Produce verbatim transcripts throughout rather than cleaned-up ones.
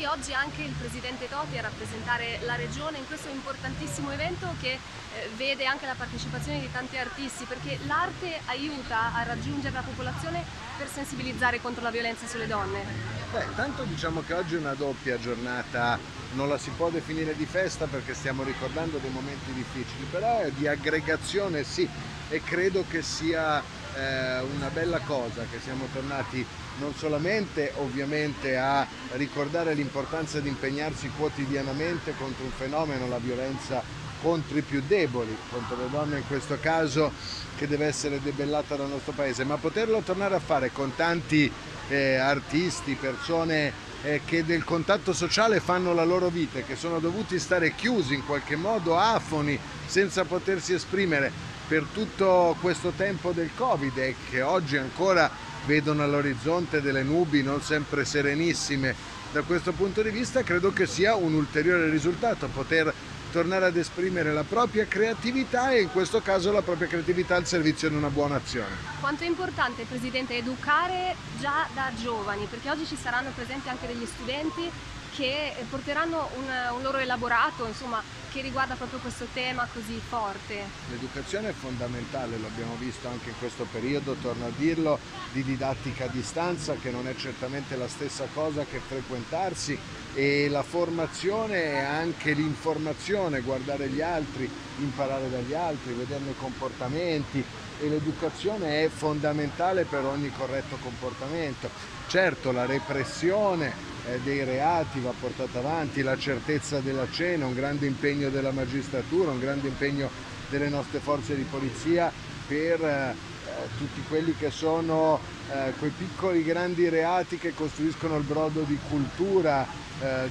oggi anche il Presidente Totti a rappresentare la Regione in questo importantissimo evento che eh, vede anche la partecipazione di tanti artisti, perché l'arte aiuta a raggiungere la popolazione per sensibilizzare contro la violenza sulle donne. Beh, tanto diciamo che oggi è una doppia giornata, non la si può definire di festa perché stiamo ricordando dei momenti difficili, però è di aggregazione sì, e credo che sia eh, una bella cosa che siamo tornati non solamente ovviamente a ricordare l'importanza di impegnarsi quotidianamente contro un fenomeno, la violenza contro i più deboli, contro le donne in questo caso, che deve essere debellata dal nostro paese, ma poterlo tornare a fare con tanti eh, artisti, persone eh, che del contatto sociale fanno la loro vita, che sono dovuti stare chiusi in qualche modo, afoni, senza potersi esprimere per tutto questo tempo del Covid e che oggi ancora vedono all'orizzonte delle nubi non sempre serenissime. Da questo punto di vista credo che sia un ulteriore risultato poter tornare ad esprimere la propria creatività e in questo caso la propria creatività al servizio di una buona azione. Quanto è importante, Presidente, educare già da giovani, perché oggi ci saranno presenti anche degli studenti che porteranno un, un loro elaborato, insomma, che riguarda proprio questo tema così forte. L'educazione è fondamentale, lo abbiamo visto anche in questo periodo, torno a dirlo, di didattica a distanza, che non è certamente la stessa cosa che frequentarsi, e la formazione e anche l'informazione, guardare gli altri, imparare dagli altri, vederne i comportamenti, e l'educazione è fondamentale per ogni corretto comportamento. Certo, la repressione eh, dei reati va portata avanti, la certezza della cena, un grande impegno della magistratura, un grande impegno delle nostre forze di polizia per eh, tutti quelli che sono eh, quei piccoli grandi reati che costruiscono il brodo di cultura eh,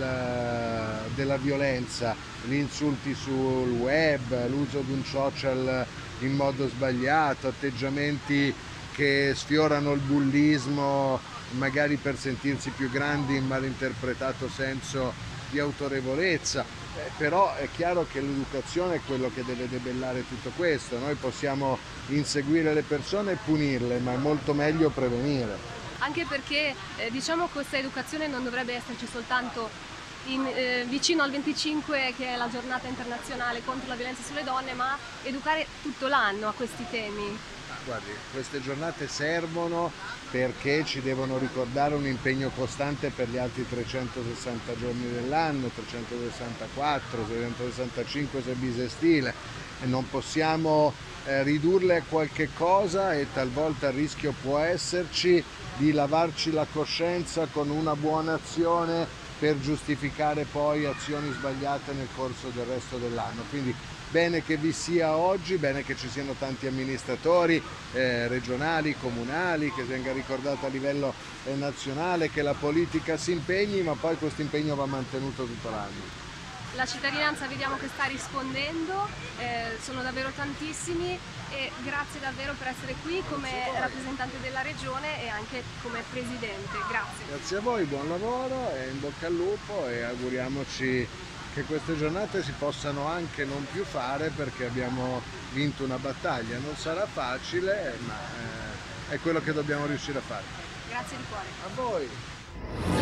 del, della violenza, gli insulti sul web, l'uso di un social in modo sbagliato, atteggiamenti che sfiorano il bullismo magari per sentirsi più grandi in malinterpretato senso di autorevolezza, eh, però è chiaro che l'educazione è quello che deve debellare tutto questo. Noi possiamo inseguire le persone e punirle, ma è molto meglio prevenire. Anche perché eh, diciamo questa educazione non dovrebbe esserci soltanto in, eh, vicino al venticinque, che è la giornata internazionale contro la violenza sulle donne, ma educare tutto l'anno a questi temi. Guardi, queste giornate servono perché ci devono ricordare un impegno costante per gli altri trecentosessanta giorni dell'anno, trecentosessantaquattro, trecentosessantacinque se bisestile, e non possiamo eh, ridurle a qualche cosa, e talvolta il rischio può esserci di lavarci la coscienza con una buona azione per giustificare poi azioni sbagliate nel corso del resto dell'anno. Quindi bene che vi sia oggi, bene che ci siano tanti amministratori eh, regionali, comunali, che venga ricordato a livello eh, nazionale, che la politica si impegni, ma poi questo impegno va mantenuto tutto l'anno. La cittadinanza vediamo che sta rispondendo, eh, sono davvero tantissimi, e grazie davvero per essere qui come rappresentante della Regione e anche come Presidente. Grazie. Grazie a voi, buon lavoro e in bocca al lupo, e auguriamoci che queste giornate si possano anche non più fare perché abbiamo vinto una battaglia. Non sarà facile, ma eh, è quello che dobbiamo riuscire a fare. Grazie di cuore. A voi!